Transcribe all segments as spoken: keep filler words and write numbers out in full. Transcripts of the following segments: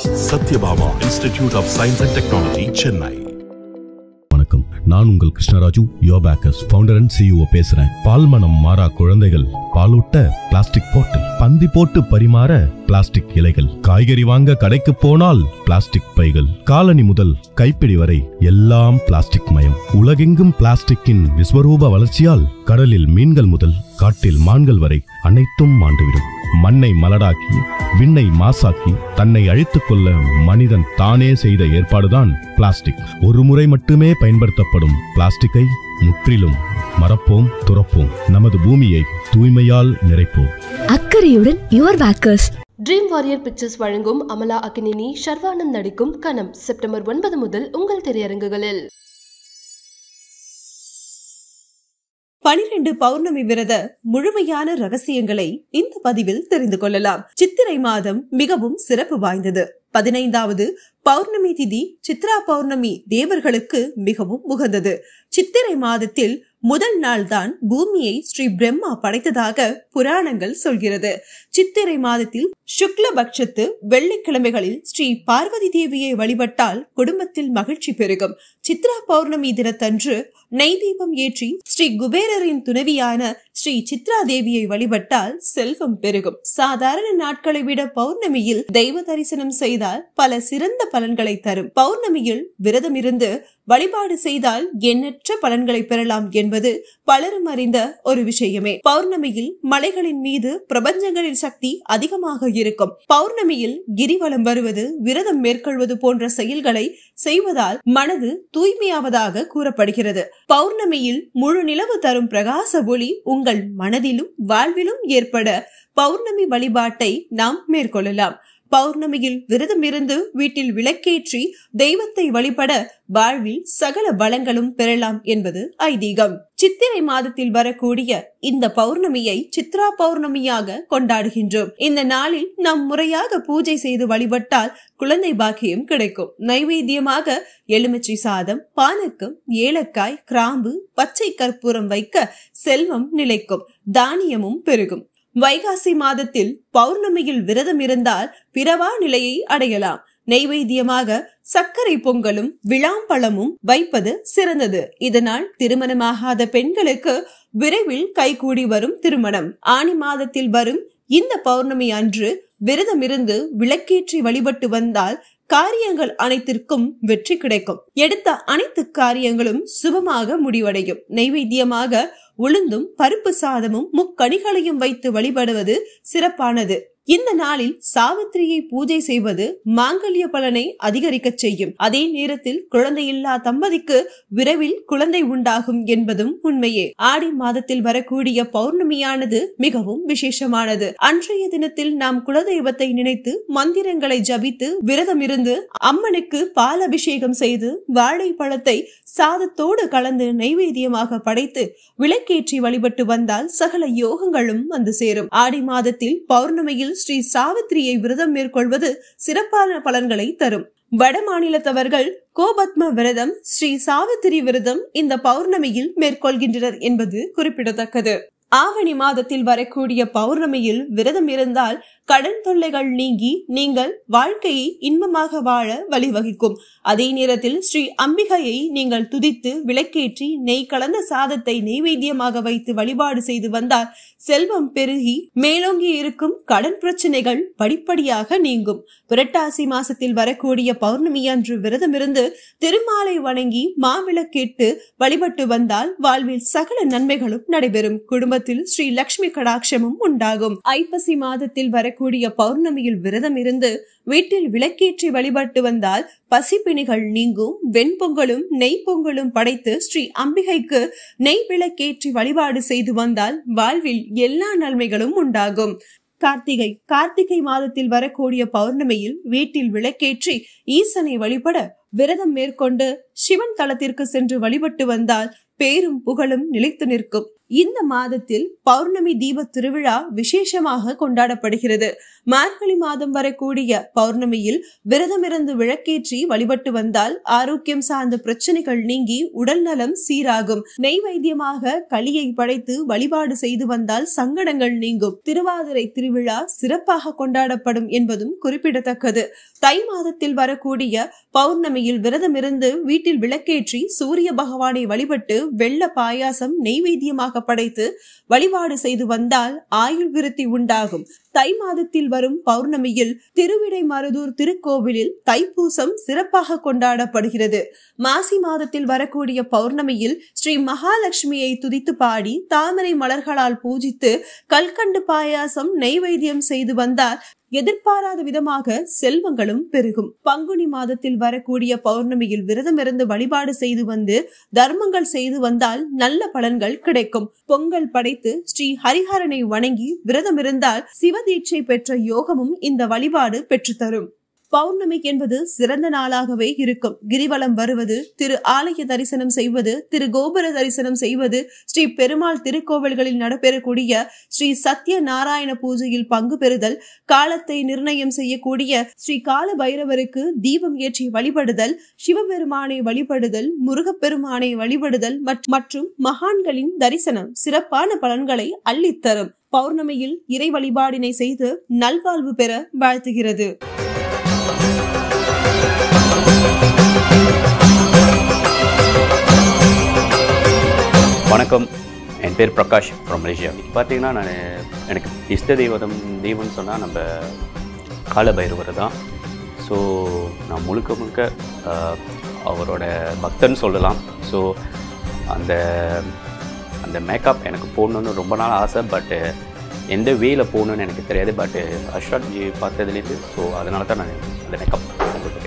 Satyabhama institute of science and technology, Chennai. வணக்கம், நான் உங்கள் Krishnaraju, yo packers founder and CEO பேசுறேன். பால் மனம் மாறா குழந்தைகள், பாலூட்ட பிளாஸ்டிக் பாட்டில், பந்தி போட்டு பரிமாற பிளாஸ்டிக் இலைகள், காய்கறி வாங்க கடைக்கு போனால் பிளாஸ்டிக் பைகள், காலனி முதல் கைப்பிடி வரை எல்லாம் பிளாஸ்டிக் மயம். உலகெங்கும் பிளாஸ்டிக்கின் விஸ்வரூப வளர்ச்சியால் கடலில் மீன்கள் முதல் காட்டில் மான்கள் வரை அனைத்தும் மாண்டுவிடும். மண்ணை மலடாக்கி விண்ணை மாசாக்கி தன்னை அழித்துக் கொள்ள மனிதன் தானே செய்த ஏற்பாடுதான் பிளாஸ்டிக். ஒரு முறை மட்டுமே பயன்படுத்தப்படும் பிளாஸ்டிக்கை முற்றிலும் மறப்போம், துறப்போம். நமது பூமியை தூய்மையால் நிறைப்போம். அக்கறையுடன் your packers. Dream warrior pictures வழங்கும் அமலா அக்னினி, ஷர்வானந்த் நடிக்கும் கனம் செப்டம்பர் ஒன்பது முதல் உங்கள் திரையரங்குகளில். பனிரெண்டு பௌர்ணமி விரத முழுமையான ரகசியங்களை இந்த பதிவில் தெரிந்து கொள்ளலாம். சித்திரை மாதம் மிகவும் சிறப்பு வாய்ந்தது. பதினைந்தாவது பௌர்ணமி திதி சித்ரா பௌர்ணமி தேவர்களுக்கு மிகவும் உகந்தது. சித்திரை மாதத்தில் முதல் நாள் தான் பூமியை ஸ்ரீ பிரம்மா படைத்ததாக புராணங்கள் சொல்கிறது. சித்திரை மாதத்தில் சுக்லபக்ஷத்து வெள்ளிக்கிழமைகளில் ஸ்ரீ பார்வதி தேவியை வழிபட்டால் குடும்பத்தில் மகிழ்ச்சி பெருகும். சித்ரா பௌர்ணமி தினத்தன்று நெய் தீபம் ஏற்றி ஸ்ரீ குபேரரின் துணைவியான ஸ்ரீ சித்ரா தேவியை வழிபட்டால் செல்வம் பெருகும். சாதாரண நாட்களை விட பௌர்ணமியில் தெய்வ தரிசனம் செய்தால் பல சிறந்த பலன்களை தரும். பௌர்ணமியில் விரதம் இருந்து வழிபாடு செய்தால் எண்ணற்ற பலன்களை பெறலாம் என்பது பலரும் அறிந்த ஒரு விஷயமே. பௌர்ணமியில் மலைகளின் மீது பிரபஞ்சங்களின் சக்தி அதிகமாக இருக்கும். பௌர்ணமியில் கிரிவலம் வருவது, விரதம் மேற்கொள்வது போன்ற செயல்களை செய்வதால் மனது தூய்மையாவதாக கூறப்படுகிறது. பௌர்ணமியில் முழு நிலவு தரும் பிரகாச ஒளி உங்கள் மனதிலும் வாழ்விலும் ஏற்பட பௌர்ணமி வழிபாட்டை நாம் மேற்கொள்ளலாம். பௌர்ணமியில் விரதம் இருந்து வீட்டில் விளக்கேற்றி தெய்வத்தை வழிபட வாழ்வில் சகல பலங்களும் பெறலாம் என்பது ஐதீகம். சித்திரை மாதத்தில் வரக்கூடிய இந்த பௌர்ணமியை சித்ரா பௌர்ணமியாக கொண்டாடுகின்றோம். இந்த நாளில் நாம் முறையாக பூஜை செய்து வழிபட்டால் குழந்தை பாக்கியம் கிடைக்கும். நைவேத்தியமாக எலுமிச்சை சாதம், பானக்கம், ஏலக்காய், கிராம்பு, பச்சை கற்பூரம் வைக்க செல்வம் நிலைக்கும், தானியமும் பெருகும். வைகாசி மாதத்தில் பௌர்ணமியில் விரதம் இருந்தால் பிறவா நிலையை அடையலாம். நெய்வேத்தியமாக சர்க்கரை பொங்கலும் விளாம்பழமும் வைப்பது சிறந்தது. இதனால் திருமணமாகாத பெண்களுக்கு விரைவில் கைகூடி வரும் திருமணம். ஆனி மாதத்தில் வரும் இந்த பௌர்ணமி அன்று விரதம் இருந்து விளக்கேற்றி வழிபட்டு வந்தால் காரியங்கள் அனைத்திற்கும் வெற்றி கிடைக்கும். எடுத்த அனைத்து காரியங்களும் சுபமாக முடிவடையும். நைவேத்தியமாக உளுந்தும் பருப்பு சாதமும் முக்கணிகளையும் வைத்து வழிபடுவது சிறப்பானது. இந்த நாளில் சாவித்திரியை பூஜை செய்வது மாங்கல்ய பலனை அதிகரிக்க செய்யும். அதே நேரத்தில் குழந்தையில்லா தம்பதிக்கு விரைவில் குழந்தை உண்டாகும் என்பதும் உண்மையே. ஆடி மாதத்தில் வரக்கூடிய பௌர்ணமியானது மிகவும் விசேஷமானது. அன்றைய தினத்தில் நாம் குலதெய்வத்தை நினைத்து மந்திரங்களை ஜபித்து விரதம் இருந்து அம்மனுக்கு பால் அபிஷேகம் செய்து வாழைப்பழத்தை சாதத்தோடு கலந்து நைவேத்தியமாக படைத்து விளக்கேற்றி வழிபட்டு வந்தால் சகல யோகங்களும் வந்து சேரும். ஆடி மாதத்தில் பௌர்ணமியில் ஸ்ரீ சாவித்திரியை விரதம் மேற்கொள்வது சிறப்பான பலன்களை தரும். வட மாநிலத்தவர்கள் கோபத்ம விரதம், ஸ்ரீ சாவித்திரி விரதம் இந்த பௌர்ணமியில் மேற்கொள்கின்றனர் என்பது குறிப்பிடத்தக்கது. ஆவணி மாதத்தில் வரக்கூடிய பௌர்ணமியில் விரதம் இருந்தால் கடன் தொல்லைகள் நீங்கி நீங்கள் வாழ்க்கையை இன்பமாக வாழ வழிவகுக்கும். அதே நேரத்தில் ஸ்ரீ அம்பிகையை நீங்கள் துதித்து விளக்கேற்றி நெய் கலந்த சாதத்தை நெய்வேத்தியமாக வைத்து வழிபாடு செய்து வந்தால் செல்வம் பெருகி மேலோங்கி இருக்கும் கடன் பிரச்சனைகள் படிப்படியாக நீங்கும். புரட்டாசி மாசத்தில் வரக்கூடிய பௌர்ணமி அன்று விரதம் இருந்து திருமாலை வணங்கி மாவிளக்கேட்டு வழிபட்டு வந்தால் வாழ்வில் சகல நன்மைகளும் நடைபெறும். குடும்பத்தில் ஸ்ரீ லட்சுமி கடாட்சமும் உண்டாகும். ஐப்பசி மாதத்தில் வர கூடிய பௌர்ணமியில் விரதம் இருந்து வீட்டில் விளக்கேற்றி வழிபட்டு வந்தால் பசிப்பிணிகள் நீங்கும். வெண்பொங்கலும் நெய் பொங்கலும் படைத்து ஸ்ரீ அம்பிகைக்கு நெய் விளக்கேற்றி வழிபாடு செய்து வந்தால் வாழ்வில் எல்லா நன்மைகளும் உண்டாகும். கார்த்திகை கார்த்திகை மாதத்தில் வரக்கூடிய பௌர்ணமியில் வீட்டில் விளக்கேற்றி ஈசனை வழிபட விரதம் மேற்கொண்டு சிவன் தலத்திற்கு சென்று வழிபட்டு வந்தால் பேரும் புகழும் நிலைத்து நிற்கும். இந்த மாதத்தில் பௌர்ணமி தீப திருவிழா விசேஷமாக கொண்டாடப்படுகிறது. மார்கழி மாதம் வரக்கூடிய பௌர்ணமியில் விரதமிருந்து விளக்கேற்றி வழிபட்டு வந்தால் ஆரோக்கியம் சார்ந்த பிரச்சனைகள் நீங்கி உடல் நலம் சீராகும். நெய்வேத்தியமாக களியை படைத்து வழிபாடு செய்து வந்தால் சங்கடங்கள் நீங்கும். திருவாதிரை திருவிழா சிறப்பாக கொண்டாடப்படும் என்பதும் குறிப்பிடத்தக்கது. தை மாதத்தில் வரக்கூடிய பௌர்ணமியில் விரதமிருந்து வீட்டில் விளக்கேற்றி சூரிய பகவானை வழிபட்டு வெள்ள பாயாசம் நெய்வேத்தியமாக படைத்து வழிபாடு செய்து வந்தால் ஆயுள் விருத்தி உண்டாகும். தை மாதத்தில் வரும் பௌர்ணமியில் திருவிடைமருதூர் திருக்கோவிலில் தைப்பூசம் சிறப்பாக கொண்டாடப்படுகிறது. மாசி மாதத்தில் வரக்கூடிய பௌர்ணமியில் ஸ்ரீ மகாலட்சுமியை துதித்து பாடி தாமரை மலர்களால் பூஜித்து கல்கண்டு பாயாசம் நெய்வேத்தியம் செய்து வந்தால் எதிர்பாராத விதமாக செல்வங்களும் பெருகும். பங்குனி மாதத்தில் வரக்கூடிய பௌர்ணமியில் விரதமிருந்து வழிபாடு செய்து வந்து தர்மங்கள் செய்து வந்தால் நல்ல பலன்கள் கிடைக்கும். பொங்கல் படைத்து ஸ்ரீ ஹரிஹரனை வணங்கி விரதமிருந்தால் சிவதீட்சை பெற்ற யோகமும் இந்த வழிபாடு பெற்றுத்தரும். பௌர்ணமி என்பது சிறந்த நாளாகவே இருக்கும். கிரிவலம் வருவது, திரு ஆலய தரிசனம் செய்வது, திரு கோபுர தரிசனம் செய்வது, ஸ்ரீ பெருமாள் திருக்கோவில்களில் நடைபெறக்கூடிய ஸ்ரீ சத்ய நாராயண பூஜையில் பங்கு பெறுதல், காலத்தை நிர்ணயம் செய்யக்கூடிய ஸ்ரீ கால பைரவருக்கு தீபம் ஏற்றி வழிபடுதல், சிவபெருமானை வழிபடுதல், முருகப்பெருமானை வழிபடுதல் மற்றும் மகான்களின் தரிசனம் சிறப்பான பலன்களை அள்ளித்தரும். பௌர்ணமியில் இறை வழிபாடினை செய்து நல்வாழ்வு பெற வாழ்த்துகிறது. வணக்கம், என் பேர் பிரகாஷ் ஃப்ரம் மலேசியா. பார்த்தீங்கன்னா நான் எனக்கு இஷ்ட தெய்வம் தெய்வம்னு சொன்னால் நம்ம கால பைரவர் தான். ஸோ நான் முழுக்க முழுக்க அவரோட பக்தன்னு சொல்லலாம். ஸோ அந்த அந்த மேக்கப் எனக்கு போடணுன்னு ரொம்ப நாள் ஆசை. பட்டு எந்த வேயில் போகணுன்னு எனக்கு தெரியாது. பட்டு அஷ்ராத் ஜி பார்த்ததுலேருந்து ஸோ அதனால தான் நான் அந்த மேக்கப் போட்டுருக்கேன்.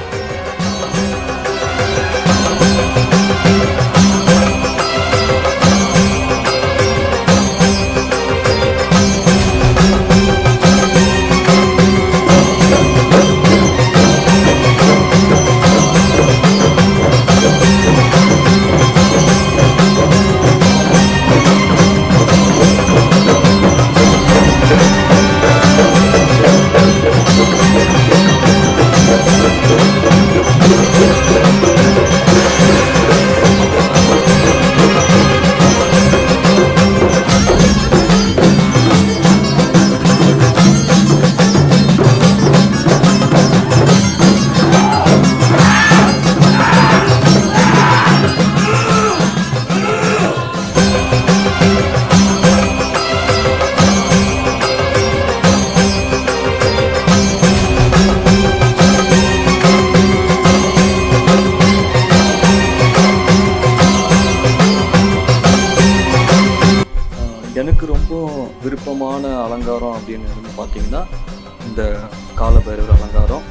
எனக்கு ரொம்ப விருப்பமான அலங்காரம் அப்படின்னு பார்த்தீங்கன்னா இந்த கால பைரவர் அலங்காரம்.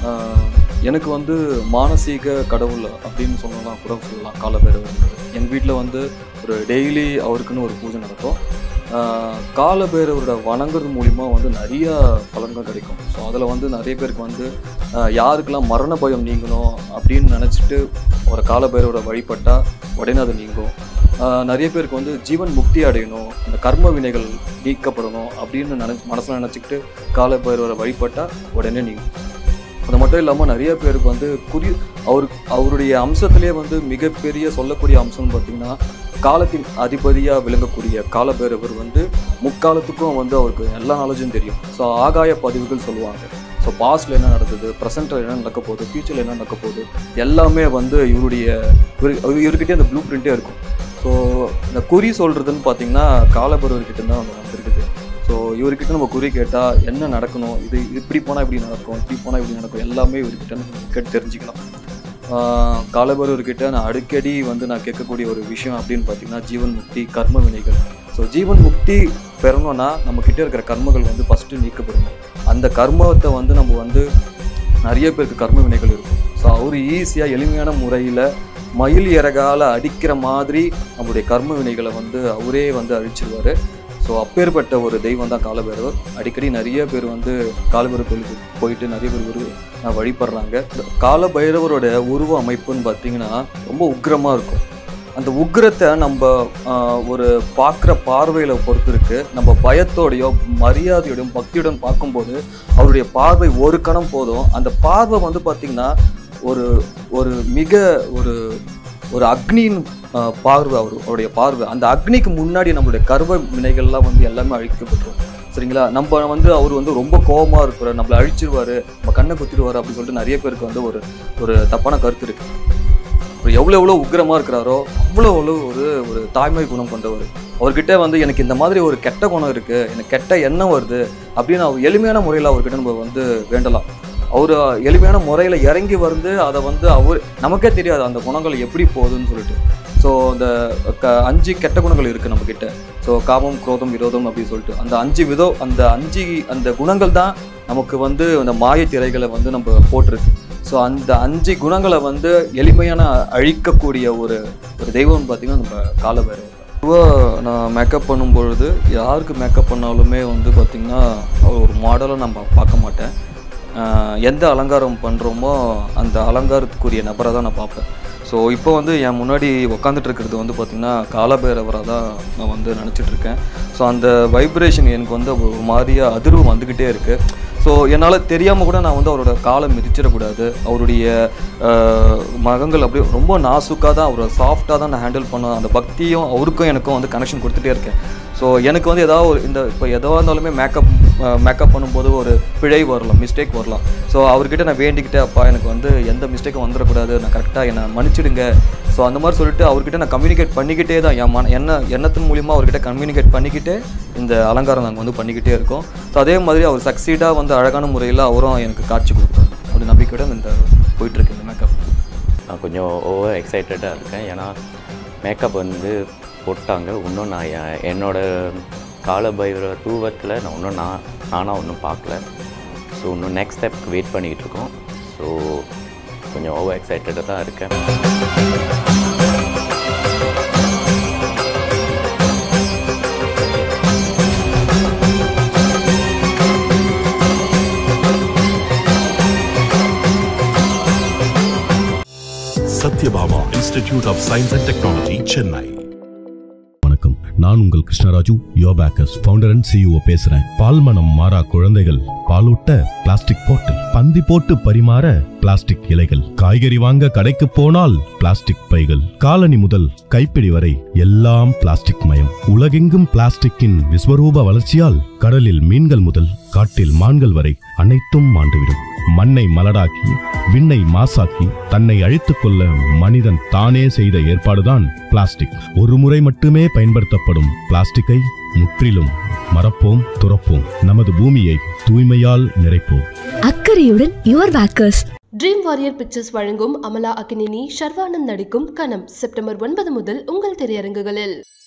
எனக்கு வந்து மானசீக கடவுள் அப்படின்னு சொல்லலாம் கூட சொல்லலாம் கால பைரவர். எங்கள் வீட்டில் வந்து ஒரு டெய்லி அவருக்குன்னு ஒரு பூஜை நடக்கும். கால பைரவரோட வணங்குறது மூலிமா வந்து நிறையா பலன்கள் கிடைக்கும். ஸோ அதில் வந்து நிறைய பேருக்கு வந்து யாருக்கெல்லாம் மரண பயம் நீங்கணும் அப்படின்னு நினச்சிட்டு ஒரு கால பைரவரோட வழிபட்டால் உடனே அது நீங்கும். நிறைய பேருக்கு வந்து ஜீவன் முக்தி அடையணும், அந்த கர்ம வினைகள் நீக்கப்படணும் அப்படின்னு நினை மனசில் நினச்சிக்கிட்டு கால பைரவரை வழிபட்டால் உடனே நீங்கும். அது மட்டும் இல்லாமல் நிறைய பேருக்கு வந்து குறி அவருக்கு அவருடைய அம்சத்திலே வந்து மிகப்பெரிய சொல்லக்கூடிய அம்சம்னு பார்த்திங்கன்னா காலத்தின் அதிபதியாக விளங்கக்கூடிய கால பைரவர் வந்து முக்காலத்துக்கும் வந்து அவருக்கு எல்லா நாலேஜும் தெரியும். ஸோ ஆகாய பதிவுகள் சொல்லுவாங்க. ஸோ பாஸ்டில் என்ன நடந்தது, ப்ரெசென்ட்டில் என்ன நடக்க போகுது, ஃபியூச்சரில் என்ன நடக்க போகுது எல்லாமே வந்து இவருடைய இவர்கிட்டே அந்த ப்ளூ பிரிண்ட்டே இருக்கும். ஸோ இந்த குறி சொல்கிறதுன்னு பார்த்திங்கன்னா கால பைரவர்கிட்ட தான் வந்து வந்துருக்குது. ஸோ இவர்கிட்ட நம்ம குறி கேட்டால் என்ன நடக்கணும், இது இப்படி போனால் இப்படி நடக்கும், இப்படி போனால் இப்படி நடக்கும் எல்லாமே இவர்கிட்ட கேட்டு தெரிஞ்சுக்கலாம். கால பைரவர்கிட்ட நான் அடிக்கடி வந்து நான் கேட்கக்கூடிய ஒரு விஷயம் அப்படின்னு பார்த்திங்கன்னா ஜீவன் முக்தி, கர்ம வினைகள். ஸோ ஜீவன் முக்தி பெறணும்னா நம்மக்கிட்ட இருக்கிற கர்மங்கள் வந்து ஃபஸ்ட்டு நீக்கப்படணும். அந்த கர்மத்தை வந்து நம்ம வந்து நிறைய பேருக்கு கர்ம வினைகள் இருக்கும். ஸோ அவர் ஈஸியாக எளிமையான முறையில் மயில் இறகால அடிக்கிற மாதிரி நம்மளுடைய கர்ம வினைகளை வந்து அவரே வந்து அழிச்சிருவார். ஸோ அப்பேற்பட்ட ஒரு தெய்வம் தான் கால பைரவர். அடிக்கடி நிறைய பேர் வந்து கால பைரவர் கோயிலுக்கு போயிட்டு நிறைய பேர் ஒரு வழிபடுறாங்க. கால பைரவரோட உருவ அமைப்புன்னு பார்த்தீங்கன்னா ரொம்ப உக்கிரமாக இருக்கும். அந்த உக்கிரத்தை நம்ம ஒரு பார்க்குற பார்வையில் பொறுத்து இருக்குது. நம்ம பயத்தோடையோ மரியாதையோடையும் பக்தியுடன் பார்க்கும்போது அவருடைய பார்வை ஒரு கணம் போதும். அந்த பார்வை வந்து பார்த்திங்கன்னா ஒரு ஒரு மிக ஒரு ஒரு அக்னியின் பார்வை, அவர் அவருடைய பார்வை. அந்த அக்னிக்கு முன்னாடி நம்மளுடைய கர்வ வினைகள்லாம் வந்து எல்லாமே அழிக்கப்பட்டுரும். சரிங்களா? நம்ம வந்து அவர் வந்து ரொம்ப கோபமாக இருக்கிறார், நம்மளை அழிச்சிருவார், நம்ம கண்ணை குத்திடுவார் அப்படின்னு சொல்லிட்டு நிறைய பேருக்கு வந்து ஒரு ஒரு தப்பான கருத்து இருக்குது. அவர் எவ்வளோ எவ்வளோ உக்கிரமாக இருக்கிறாரோ அவ்வளோ அவ்வளோ ஒரு ஒரு தாய்மை குணம் கொண்டவர். அவர்கிட்ட வந்து எனக்கு இந்த மாதிரி ஒரு கெட்ட குணம் இருக்குது, எனக்கு கெட்ட எண்ணம் வருது அப்படின்னு அவர் எளிமையான முறையில் அவர்கிட்ட நம்ம வந்து வேண்டலாம். அவர் எளிமையான முறையில் இறங்கி வந்து அதை வந்து அவர் நமக்கே தெரியாது அந்த குணங்கள் எப்படி போகுதுன்னு சொல்லிட்டு. ஸோ அந்த க அஞ்சு கெட்ட குணங்கள் இருக்குது நம்மக்கிட்ட. ஸோ காமம், குரோதம், விரோதம் அப்படின்னு சொல்லிட்டு அந்த அஞ்சு விதம் அந்த அஞ்சு அந்த குணங்கள் தான் நமக்கு வந்து அந்த மாய திரைகளை வந்து நம்ம போட்டிருக்கு. ஸோ அந்த அஞ்சு குணங்களை வந்து எளிமையான அழிக்கக்கூடிய ஒரு ஒரு தெய்வம்னு பார்த்திங்கன்னா நம்ம காலபைரவர். பொதுவாக நான் மேக்கப் பண்ணும்பொழுது யாருக்கு மேக்கப் பண்ணாலுமே வந்து பார்த்திங்கன்னா ஒரு மாடலை நம்ம பார்க்க மாட்டேன். எந்த அலங்காரம் பண்ணுறோமோ அந்த அலங்காரத்துக்குரிய நபரை தான் நான் பார்ப்பேன். ஸோ இப்போ வந்து என் முன்னாடி உட்காந்துட்டு இருக்கிறது வந்து பார்த்திங்கன்னா காலபைரவராக தான் நான் வந்து நினச்சிட்ருக்கேன். ஸோ அந்த வைப்ரேஷன் எனக்கு வந்து ஒரு மாதிரியாக அதிர்வு வந்துக்கிட்டே இருக்குது. ஸோ என்னால் தெரியாமல் கூட நான் வந்து அவரோட காலை மிதிச்சிடக்கூடாது. அவருடைய மகங்கள் அப்படியே ரொம்ப நாசுக்காக தான், அவரோட சாஃப்டாக தான் நான் ஹேண்டில் பண்ண. அந்த பக்தியும் அவருக்கும் எனக்கும் வந்து கனெக்ஷன் கொடுத்துட்டே இருக்கேன். ஸோ எனக்கு வந்து ஏதாவது ஒரு இந்த இப்போ எதுவாக இருந்தாலுமே மேக்கப் மேக்கப் பண்ணும்போது ஒரு பிழை வரலாம், மிஸ்டேக் வரலாம். ஸோ அவர்கிட்ட நான் வேண்டிக்கிட்டே, அப்பா எனக்கு வந்து எந்த மிஸ்டேக்கும் வந்துடக்கூடாது, நான் கரெக்டாக என்னை மன்னிச்சிடுங்க. ஸோ அந்த மாதிரி சொல்லிட்டு அவர்கிட்ட நான் கம்யூனிகேட் பண்ணிக்கிட்டே தான் என் மன என்ன எண்ணத்தின் மூலிமா அவர்கிட்ட கம்யூனிகேட் பண்ணிக்கிட்டே இந்த அலங்காரம் நாங்கள் வந்து பண்ணிக்கிட்டே இருக்கோம். ஸோ அதே மாதிரி அவர் சக்சீடாக வந்து அழகான முறையில் அவரும் எனக்கு காட்சி கொடுப்பார். அப்படி நம்பிக்கையோட இந்த போயிட்டுருக்கு இந்த மேக்கப். நான் கொஞ்சம் ஓவர் எக்ஸைட்டடாக இருக்கேன். ஏன்னா மேக்கப் வந்து போட்டாங்க. இன்னும் நான் என்னோடய காலபைரவர் ரூபத்தில் நான் இன்னும் நான் நானாக ஒன்றும் பார்க்கல. ஸோ இன்னும் நெக்ஸ்ட் ஸ்டெப்க்கு வெயிட் பண்ணிக்கிட்டு இருக்கோம். ஸோ கொஞ்சம் ஓவர் எக்ஸைட்டடாக தான் இருக்கேன். Sathyabama institute of science and technology, Chennai. வணக்கம், நான் உங்கள் Krishnaraju, yo packers founder and CEO பேசுறேன். பால் மனம் மாறா குழந்தைகள், பாலூட்ட பிளாஸ்டிக் பாட்டில், பந்தி போட்டு பரிமாற பிளாஸ்டிக் இலைகள், காய்கறி வாங்க கடைக்கு போனால் பிளாஸ்டிக் பைகள், காலனி முதல் கைப்பிடி வரை எல்லாம் பிளாஸ்டிக் மயம். உலகெங்கும் பிளாஸ்டிக்கின் விஸ்வரூப வளர்ச்சியால் கடலில் மீன்கள் முதல் காட்டில் மான்கள் வரை அனைத்தும் மாண்டுவிடும். மண்ணை மலடாக்கி விண்ணை மாசாக்கி தன்னை அழித்துக் கொள்ள மனிதன் தானே செய்த ஏற்பாடுதான் பிளாஸ்டிக். ஒரு முறை மட்டுமே பயன்படுத்தப்படும் பிளாஸ்டிக்கை முற்றிலும் மறப்போம், துறப்போம். நமது பூமியை தூய்மையால் நிறைப்போம். அக்கறையுடன் your packers. Dream warrior pictures வழங்கும் அமலா அக்கினி, ஷர்வானந்த் நடிக்கும் கனம் செப்டம்பர் ஒன்பது முதல் உங்கள் திரையரங்குகளில்.